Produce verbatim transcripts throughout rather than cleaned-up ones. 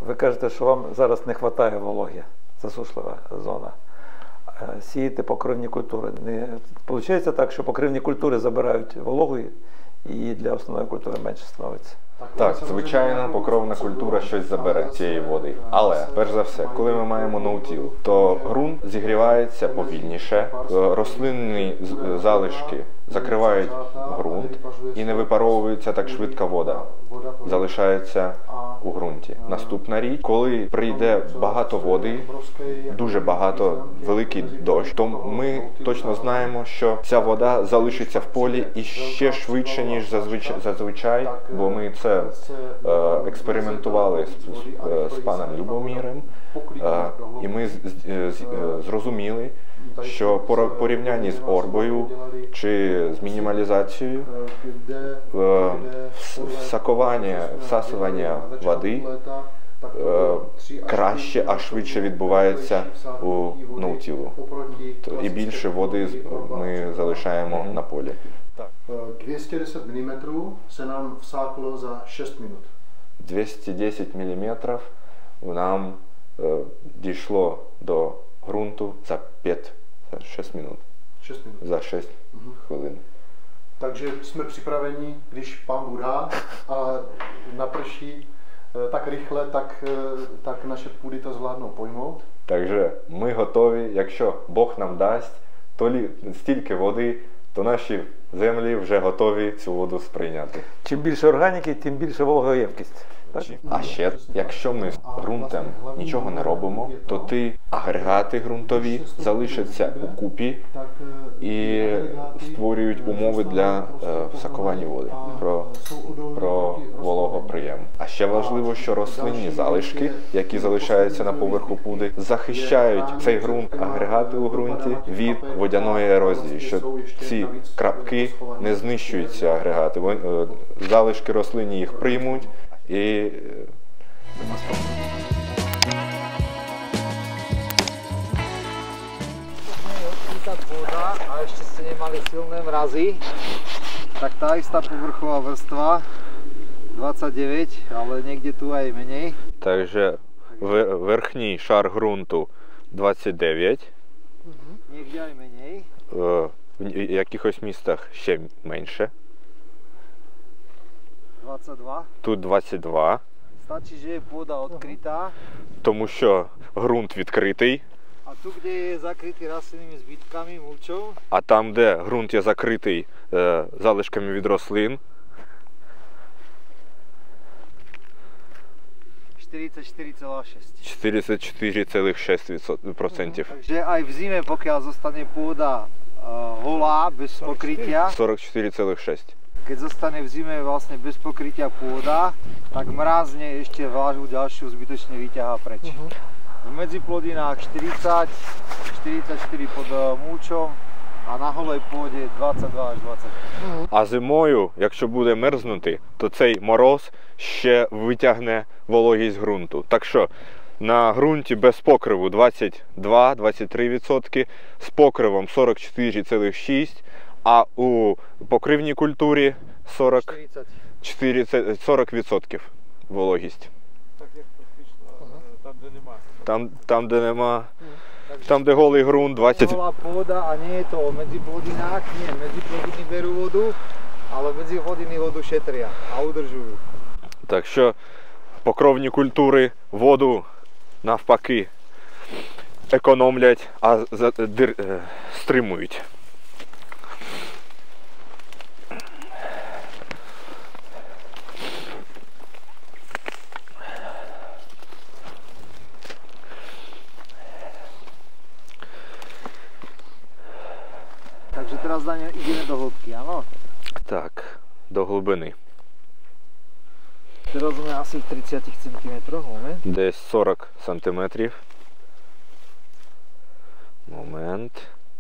Ви кажете, що вам зараз не вистачає вологи, засушлива зона. Сієте покривні культури. Не виходить так, що покривні культури забирають вологу і для основної культури менше становиться? Так, звичайно, покровна культура щось забере цієї води. Але, перш за все, коли ми маємо ноутіл, то ґрунт зігрівається повільніше, рослинні залишки закривають ґрунт і не випаровується так швидко вода. Залишається у ґрунті. Наступна річ, коли прийде багато води, дуже багато, великий дощ, то ми точно знаємо, що ця вода залишиться в полі і ще швидше, ніж зазвичай, зазвичай бо ми це е, експериментували з, з паном Любоміром, е, і ми з, з, з, зрозуміли, що по порівнянні з орбою чи з мінімалізацією е, всакування, всасування води е, краще, а швидше відбувається у ноутілу. І більше води ми залишаємо на полі. двісті десять міліметрів се нам всакло за шість минут. двісті десять міліметрів нам е, дійшло до ґрунту за п'ять, за шість минут. шість минут. За шість угу. хвилин. Takže jsme připraveni, když pán Bůh dá a naprší tak rychle, tak, tak naše půdy to zvládnou pojmout. Takže ми готові, якщо Бог нам дасть то стільки води, то наші землі вже готові цю воду сприйняти. Чим більше органіки, тим більше вологоємкість. А ще, якщо ми з ґрунтом нічого не робимо, то ті агрегати ґрунтові залишаться у купі і створюють умови для е, всакування води, про, про вологоприйом. А ще важливо, що рослинні залишки, які залишаються на поверху пуди, захищають цей ґрунт, агрегати у ґрунті від водяної ерозії, що ці крапки не знищують ці агрегати. Залишки рослинні їх приймуть, і voda a ešte ste nemali silné mrazy, tak tá istá povrchová vrstva dvadsaťdeväť, ale niekde tu aj menej. Takže верхній шар ґрунту двадцять дев'ять. Угу. Niekde aj menej. В якихось містах ще менше. двадцять два. Тут двадцять два. Stačí, že je pôda odkrytá. Тому що ґрунт відкритий. А тут, де є закритий рослинними збитками, мульчою. А там, де ґрунт є закритий е, залишками від рослин. čtyřicet čtyři celá šesť. čtyřicet čtyři celá šesť procent. Takže aj v zime, pokiaľ zostane pôda uh, holá, bez pokrytia. сорок чотири цілих шість. Keď zostane v zime vlastne bez pokrytia pôda, tak mrázne ešte vlážu ďalšiu zbytočne vyťahá preč. Uh-huh. V medziplodinách štyridsať, štyridsaťštyri pod mulčom а на голій пôde двадцять два аж двадцять. Uh-huh. А зимою, якщо буде мерзнути, то цей мороз ще витягне вологість ґрунту. Так що на ґрунті без покриву двадцять два - двадцять три відсотки, з покривом сорок чотири цілих шість, а у покривній культурі сорок чотири сорок відсотків вологість. Так як практично там, де нема. Там, там, де нема. Там, де голий ґрунт, двадцять... Голá pôda a nie je to o medziplodinách, nie, medziplodiny berú vodu, ale medziplodiny vodu šetria a udržujú. Так що покровні культури воду навпаки економлять, а стримують. Takže teraz ideme do hĺbky, áno? Так, до глибини. Teraz sme asi v tridsať centimetrov, moment. Десь сорок сантиметрів. Момент.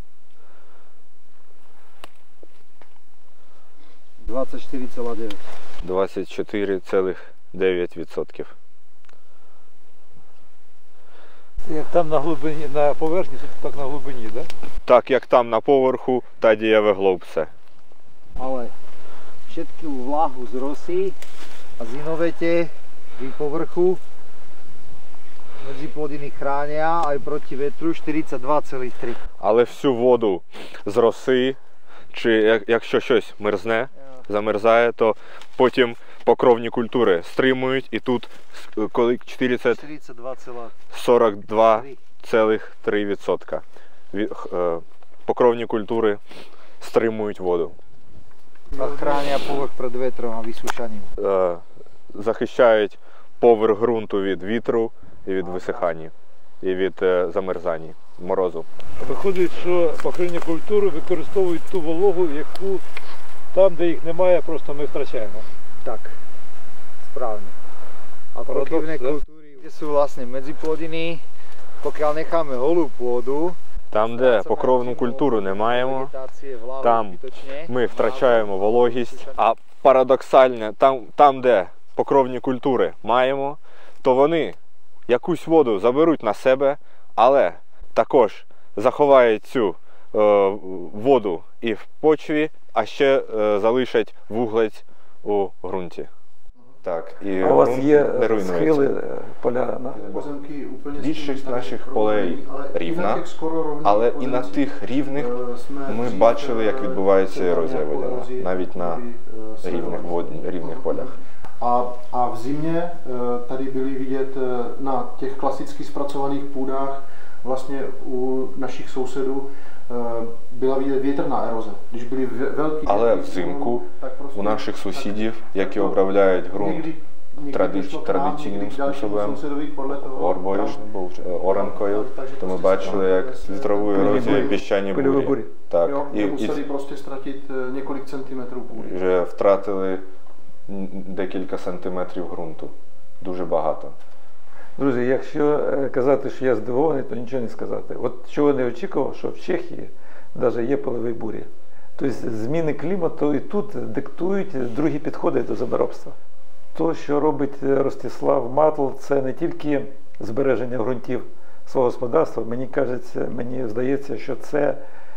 двадцять чотири цілих дев'ять. двадцять чотири цілих дев'ять відсотків. Як там на глибині, на поверхні, так на глибині, так? Да? Так, як там на поверху, так є в глибці. Але všetku vlahu z rosy a z inovete v povrchu medziplodiny chránia aj proti vetru štyridsaťdva celých tri. Але всю воду з роси, чи як- якщо щось мерзне, замерзає, то потім покровні культури стримують, і тут е, коли чотиридцять štyridsaťdva celých сорок два цілих три відсотка Ві- х- е, покровні культури стримують воду. A chránia povrch pred vetrom a vysúšaním. Е, захищають поверх ґрунту від вітру і від висихання, і від е, замерзання, морозу. Виходить, що покривні культури використовують ту вологу, яку там, де їх немає, просто ми втрачаємо. Tak, správne. A Paradox, pokrývne ne? kultúry, kde sú vlastne medziplodiny, pokiaľ necháme holú pôdu, Там, де покровну культуру не маємо, там ми втрачаємо вологість, а парадоксально, там, там де покровні культури маємо, то вони якусь воду заберуть на себе, але також заховають цю е, воду і в почві, а ще е, залишать вуглець у ґрунті. Так, і А у вас ґрунт є не руйнується. схили, е, поля на Pozemky úplně Більшість stejně наших tady полей rovný, ale i рівна, na těch skoro rovných але і на pozemcích, тих рівних е, jsme ми dřív, бачили, як е, відбувається třeba ерозія nějakou водяна, erozi навіть на tady, e, рівних, sledovali. вод- рівних полях. A, a v zimě e, tady byly vidět e, na těch klasicky zpracovaných půdách vlastně u našich sousedů e, byla vidět větrná eroze. Když byly ve- velký Але větry, взимку tak prostě- у наших tak- сусідів, які tak to обробляють ґрунт někdy- někdy тради- došlo k nám, традиційним někdy k dalšímu способом, sousedovi podle toho, орбою, kam- оранкою, takže то ми prostě бачили, як se- вітрову Пильові ерозію, бурі. піщані Пильові бурі. бурі. Так, Jo, і, kde і museli prostě ztratit e, několik centimetrů půdy. вже втратили м, декілька сантиметрів ґрунту. Дуже багато. Друзі, якщо е, казати, що я здивований, то нічого не сказати. От чого не очікував, що в Чехії навіть є пилові бурі. Тобто зміни клімату і тут диктують другі підходи до землеробства. То, що робить Ростислав Матл, це не тільки збереження ґрунтів свого господарства. Мені кажеться, мені здається, що це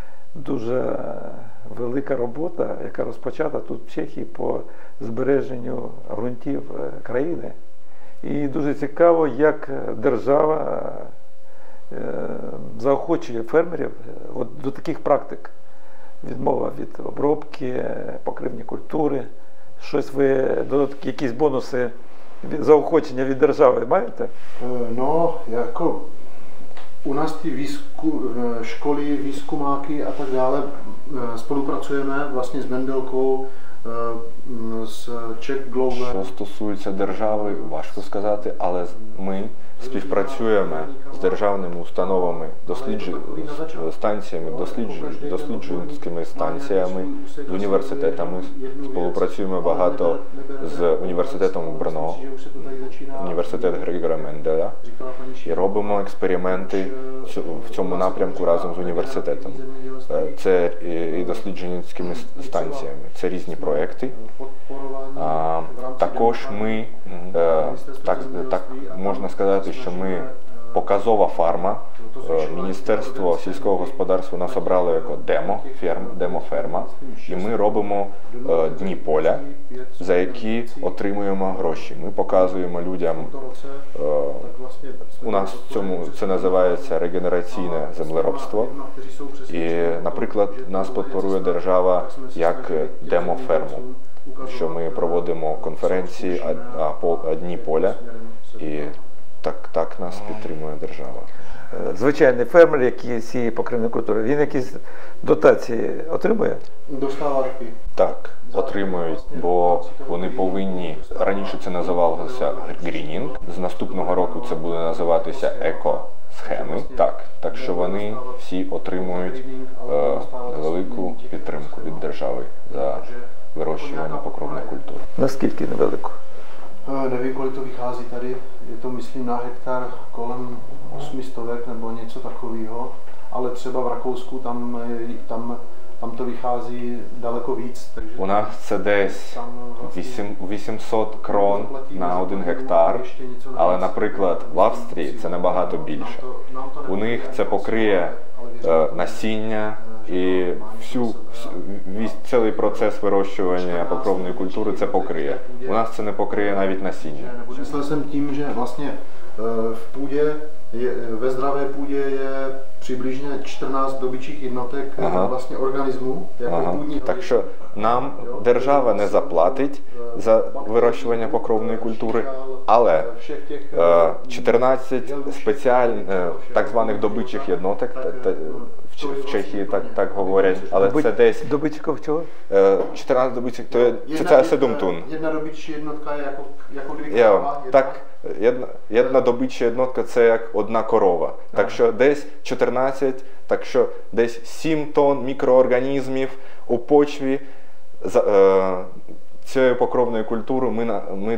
дуже велика робота, яка розпочата тут в Чехії по збереженню ґрунтів е, країни. І дуже цікаво, як держава е, заохочує фермерів е, от до таких практик. Відмова від обробки, е, покривні культури. Щось ви, додатки, якісь бонуси, від- заохочення від держави маєте? E, No, jako u nás ty výzku, e, školy, výzkumáky a tak dále e, spolupracujeme vlastně s Mendelkou, e, m, s Czech Globe. Що стосується держави, важко сказати, але ми співпрацюємо з державними установами, досліджу... з станціями, досліджу... досліджувальськими станціями, з університетами. Співпрацюємо багато з університетом Брно, університет Григора Менделя, і робимо експерименти цю- в цьому напрямку разом з університетом. Е, Це і- і дослідженськими станціями. Це різні проекти. А, також ми, е, так, так можна сказати, що ми показова фарма. Е, Міністерство сільського господарства нас обрало як демо, ферм, демо-ферма, і ми робимо е, дні поля, за які отримуємо гроші. Ми показуємо людям, е, у нас в цьому це називається регенераційне землеробство. І, наприклад, нас підпорує держава як демо-ферму, що ми проводимо конференції, а, а, по- а дні поля, і так, так нас підтримує держава. Е, Звичайний фермер, який сіє покривні культури, він якісь дотації отримує? Достává taky. Так, отримують, бо вони повинні, раніше це називалося грінінг, з наступного року це буде називатися еко-схеми. Так, так що вони всі отримують е, велику підтримку від держави за вирощування покровних культур. Наскільки невелико? E, Nevím, kolik to vychází tady, je to myslím na hektar kolem osmi stovek nebo něco takového, ale třeba v Rakousku tam, je- tam, tam to vychází daleko víc. Takže У нас це десь вісім- вісімсот крон на один гектар, але, наприклад, в Австрії це набагато більше. У них це покриє е, насіння і всю, всю весь цілий процес вирощування покровної культури це покриє. У нас це не покриє навіть насіння. Myslel jsem tím, že vlastně v půdě, je, ve zdravé půdě je přibližně čtrnáct dobyčích jednotek Ага. vlastně organismů, jako Ага. půdní. Так що нам держава не заплатить за вирощування покровної культури, але všech těch е, чотирнадцять спеціальних е, так званих добичих єдноток, та- та- в Ч- в Чехії так, так говорять, але це десь Добичков чого? е, чотирнадцять добичих, то є це, це сім тонн. Jedna dobyčí jednotka je jako, jako dvě Я, krava, jedna- так, jedna, jedna добича єднотка це як одна корова. Так що десь чотирнадцять, так що десь сім тонн мікроорганізмів у почві за, е, цієї покровної культури ми, на- ми,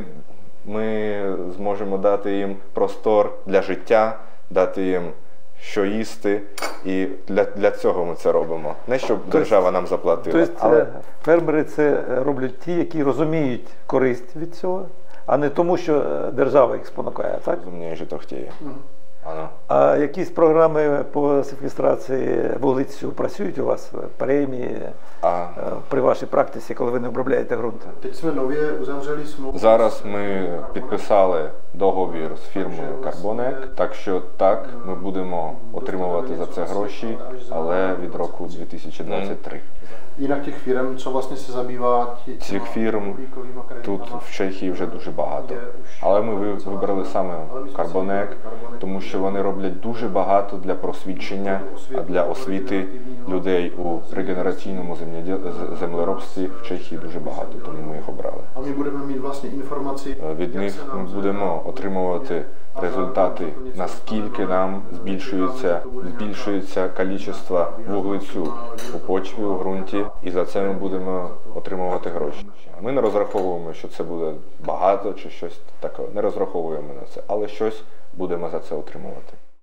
ми зможемо дати їм простор для життя, дати їм що їсти. І для, для цього ми це робимо. Не щоб держава нам заплатила. Тобто але... е, фермери це роблять ті, які розуміють користь від цього, а не тому, що е, держава їх спонукає, так? Розуміє, що то хотіє. Ано. А якісь програми по секвестрації вуглецю працюють у вас? Премії А е, при вашій практиці, коли ви не обробляєте ґрунт? Teď jsme nově uzavřeli smlouvu. Зараз ми підписали договір з фірмою Carbonec, так що так, ми будемо отримувати за це гроші, але від року дві тисячі двадцять три. Jinak těch firm, co vlastně se zabývá tě- Цих těma фірм uhlíkovýma тут kreditama, в Чехії вже дуже багато. Але ми ви- вибрали саме Carbonec, тому що вони роблять дуже багато для просвідчення, а для освіти людей у регенераційному земледі- з- землеробстві в Чехії дуже багато, тому ми їх обрали. a my budeme mít vlastně informaci, Від jak них se ми nám будемо отримувати результати, наскільки нам збільшується, збільшується кількість вуглецю у почві, у ґрунті, і за це ми будемо отримувати гроші. Ми не розраховуємо, що це буде багато чи щось таке, не розраховуємо на це, але щось будемо за це отримувати.